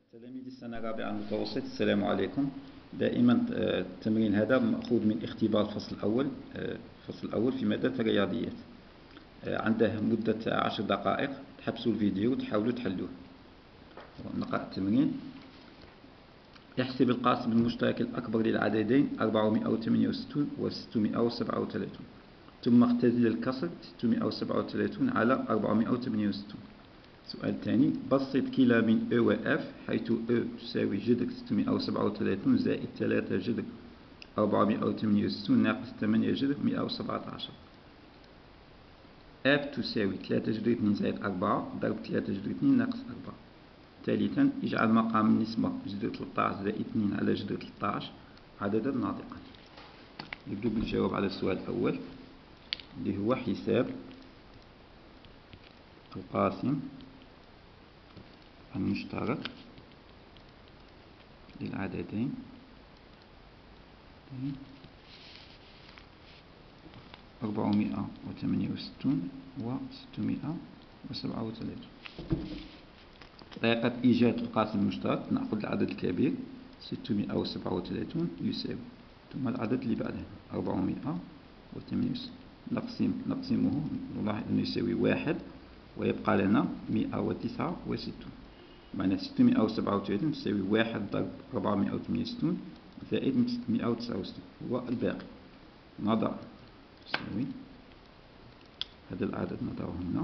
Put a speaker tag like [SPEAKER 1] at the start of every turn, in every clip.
[SPEAKER 1] تلاميذ السنة الرابعة المتوسط، السلام عليكم. دائما التمرين هذا مأخوذ من اختبار الفصل الأول في مادة الرياضيات. عنده مدة 10 دقائق، تحبسوا الفيديو وتحاولوا تحلوه. نقرأ التمرين. احسب القاسم المشترك الأكبر للعددين 468 و 637، ثم اختزل الكسر 637 على 468. السؤال الثاني: بسط كلا من E و F، حيث E تساوي جذر 637 زائد 3 جذر 468 ناقص 8 جذر 117. F تساوي 3 جذر 2 زائد 4 ضرب 3 جذر 2 ناقص 4. ثالثا: اجعل مقام النسبة جذر 13 زائد 2 على جذر 13 عددا ناطقا. نبدأ بالجواب على السؤال الأول اللي هو حساب القاسم المشترك للعددين 468 و 637. طريقة إيجاد القاسم المشترك: نأخذ العدد الكبير 637 يساوي، ثم العدد اللي بعده 468 نقسمه، نلاحظ أنه يساوي 1 ويبقى لنا 169. معنى 637 تساوي 1 ضرب 468 زائد 169 هو الباقي. نضع تساوي هذا العدد نضعه هنا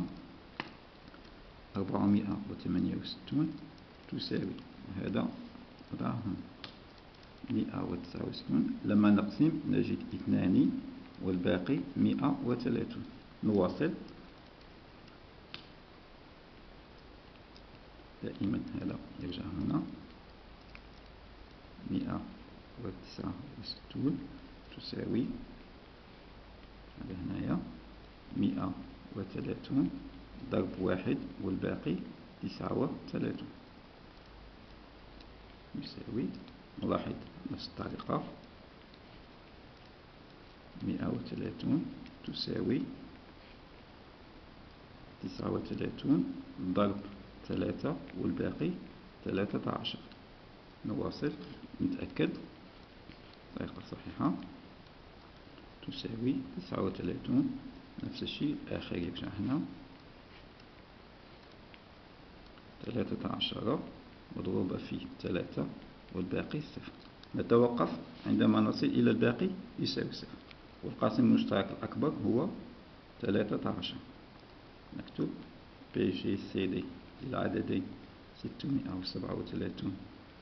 [SPEAKER 1] 468 تساوي هذا نضعه هنا 169. لما نقسم نجد 2 والباقي 130. نواصل. دائما هذا يرجع هنا 169 تساوي هذا هنايا 130 ضرب 1 والباقي 39 يساوي، نلاحظ نفس الطريقة 130 تساوي 39 ضرب 3 والباقي 13. نواصل نتأكد طريقة صحيحة. تساوي 39 نفس الشيء الآخر يرجع هنا 13 مضروبة في 3 والباقي 0. نتوقف عندما نصل إلى الباقي يساوي 0، والقاسم المشترك الأكبر هو 13. نكتب BGCD للعددين 637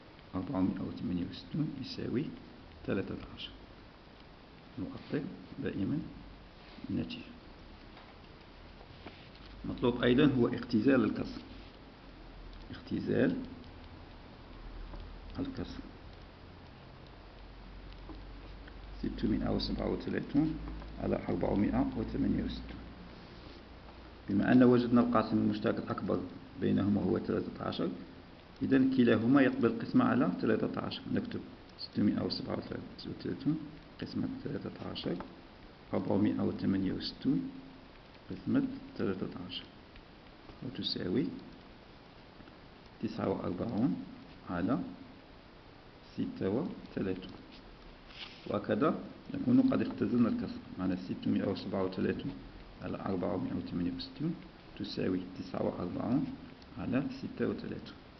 [SPEAKER 1] 468 يساوي 13. نؤطر دائما النتيجة. مطلوب أيضا هو اختزال الكسر. اختزال الكسر 637 على 468. بما أن وجدنا القاسم المشترك الأكبر بينهما هو 13، إذن كلاهما يقبل القسمة على 13. نكتب 637 قسمة 13 468 قسمة 13 وتساوي 49 على 36. وهكذا نكون قد اختزلنا الكسر. معنى 637 على 468 تساوي 49 على 36.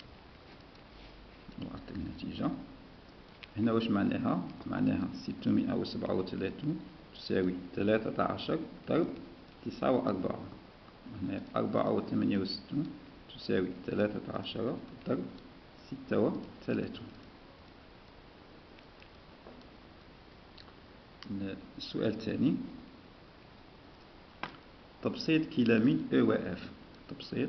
[SPEAKER 1] نؤطر النتيجة. هنا واش معناها؟ معناها 637 تساوي 13 ضرب 49. هنا 468 تساوي 13 ضرب 36. السؤال الثاني: تبسيط كلا من E و F. تبسيط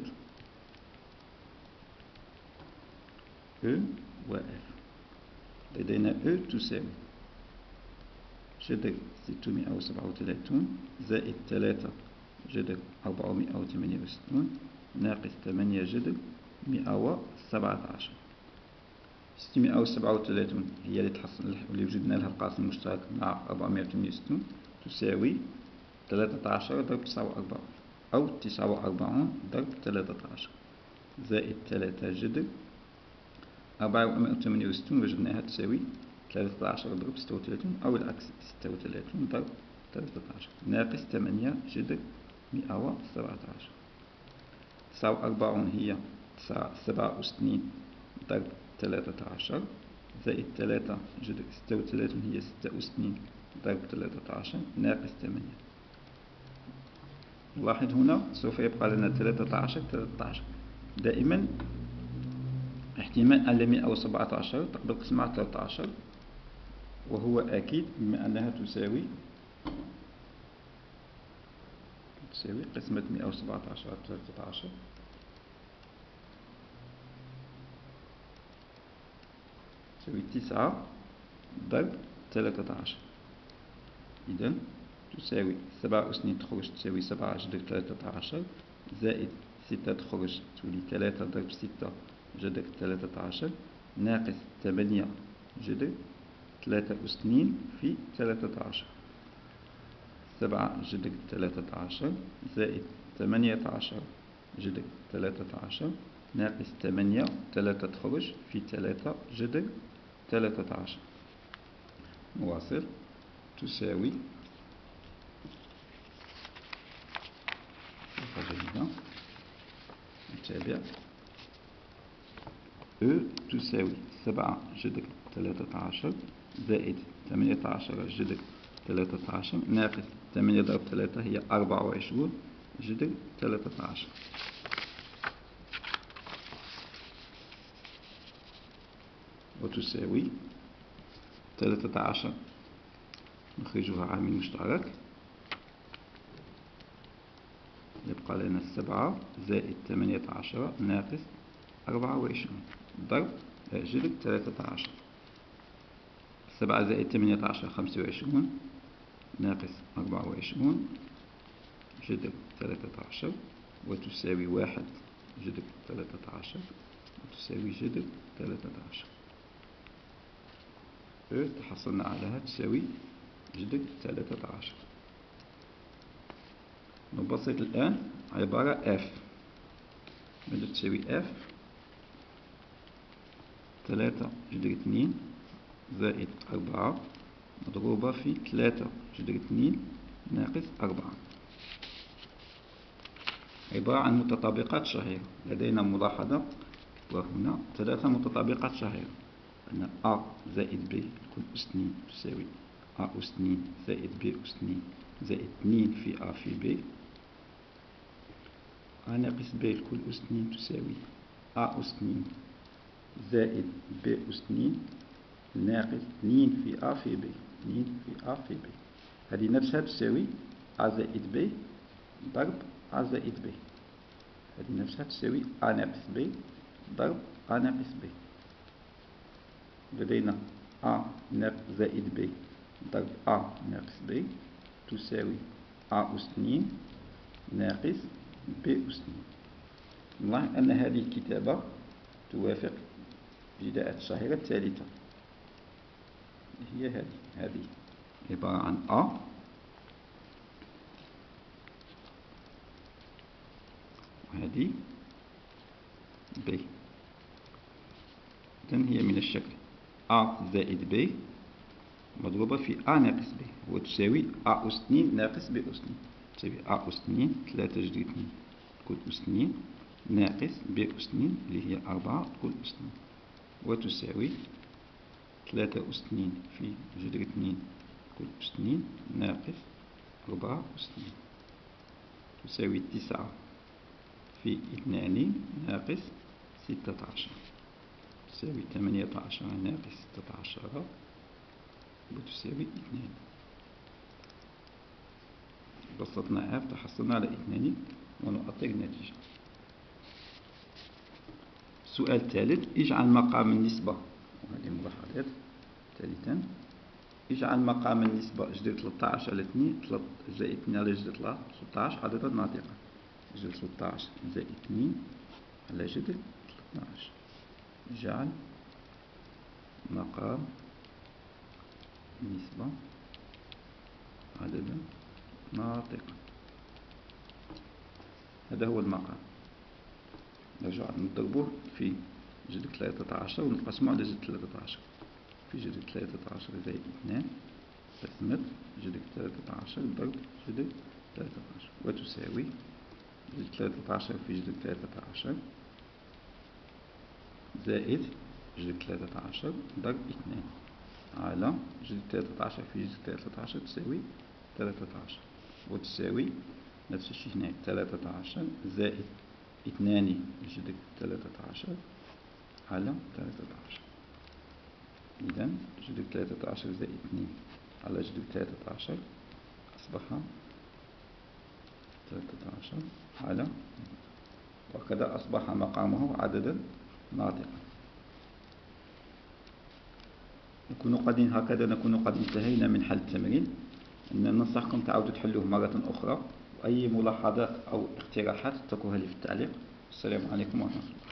[SPEAKER 1] E و F. لدينا E تساوي جذر 637 زائد 3 جذر 468 ناقص 8 جذر 117. 637 هي اللي وجدنا لها القاسم المشترك مع 468 تساوي 13 ضرب 49 أو 49 ضرب 13 زائد 3 جذر 468 وجدناها تساوي 13 ضرب 36 أو العكس 36 ضرب 13 ناقص 8 جذر 117. 49 هي 67 ضرب 13 زائد 3 جذر 36 هي 66 ضرب 13 ناقص 8. نلاحظ هنا سوف يبقى لنا 13 دائما احتمال أن 117 تقبل قسمة 13 وهو أكيد بما أنها تساوي قسمة 117 على 13 تساوي 9 ضرب 13. إذن تساوي 67 تخرج تساوي 7 جذر 13 زائد 6 تخرج تولي 3 ضرب 6 جذر 13 ناقص 8 جذر 63 في 13. 7 جذر 13 زائد 18 جذر 13 ناقص 8 3 تخرج في 3 جذر 13. نواصل. تساوي جديدة نتابع تساوي 7 جذر 13 زائد 18 جذر 13 ناقص 8 ضرب 3 هي 24 جذر 13. وتساوي 13 نخرجها عامل مشترك يبقى لنا 7 زائد 18 ناقص 24 ضرب جذر 13. 7 زائد 18 25 ناقص 24 جذر 13 وتساوي 1 جذر 13 وتساوي جذر 13. تحصلنا عليها تساوي جذر 13. نبسط الآن عبارة F. ماذا تساوي F؟ 3 جذر 2 زائد 4 مضروبة في 3 جذر 2 ناقص 4. عبارة عن متطابقات شهيرة. لدينا ملاحظة وهنا 3 متطابقات شهيرة أن A زائد B كل أس 2 تساوي A أس 2 زائد B أس 2 زائد 2 في A في B. A ناقص B كل أس 2 تساوي A أس 2 زائد B أس 2 ناقص 2 في A في B 2 في A في B. هذه نفسها تساوي A زائد B ضرب A زائد B. هذه نفسها تساوي A ناقص B ضرب A ناقص B. لدينا A ناقص زائد B ضرب A ناقص B تساوي A أس 2 ناقص B أس 2. نلاحظ أن هذه الكتابة توافق بداءة الشهيرة الثالثة هي هذه عبارة عن A وهذه B. إذن هي من الشكل A زائد B مضروبة في A ناقص B وتساوي A أس 2 ناقص B أس 2 تساوي A أس 2 3 جذر 2 كل أس 2 ناقص B أس 2 اللي هي 4 كل أس 2 وتساوي 3 أس 2 في جذر 2 كل أس 2 ناقص 4 أس 2 تساوي 9 في 2 ناقص 16 تساوي 18 ناقص 16 وتساوي 2. بسطنا F تحصلنا على 2 ونؤطر النتيجة. السؤال الثالث اجعل مقام النسبة وهذه ملاحظات ثالثا اجعل مقام النسبة جذر 13 على 2 زائد 2 على جذر 13 عددا ناطقا. جذر 13 زائد 2 على جذر 12. اجعل مقام النسبة عددا ناطقا. هذا هو المقام. نرجع نضربه في جذر 13 ونقسمه على جذر 13. في جذر 13 زائد 2 تسمت جذر 13 ضرب جذر 13 وتساوي جذر 13 في جذر 13 زائد جذر 13 ضرب 2 على جذر 13 في جذر 13 تساوي 13 وتساوي نفس الشيء هنا 13 زائد 2 جذر 13 على 13. إذا جذر 13 زائد 2 على جذر 13 أصبح 13 على، وكذا أصبح مقامه عددا ناطقا. هكذا نكون قد انتهينا من حل التمرين. ننصحكم تعودوا تحلوه مرة أخرى، وأي ملاحظات أو اقتراحات اتركوها لي في التعليق. السلام عليكم ورحمة الله.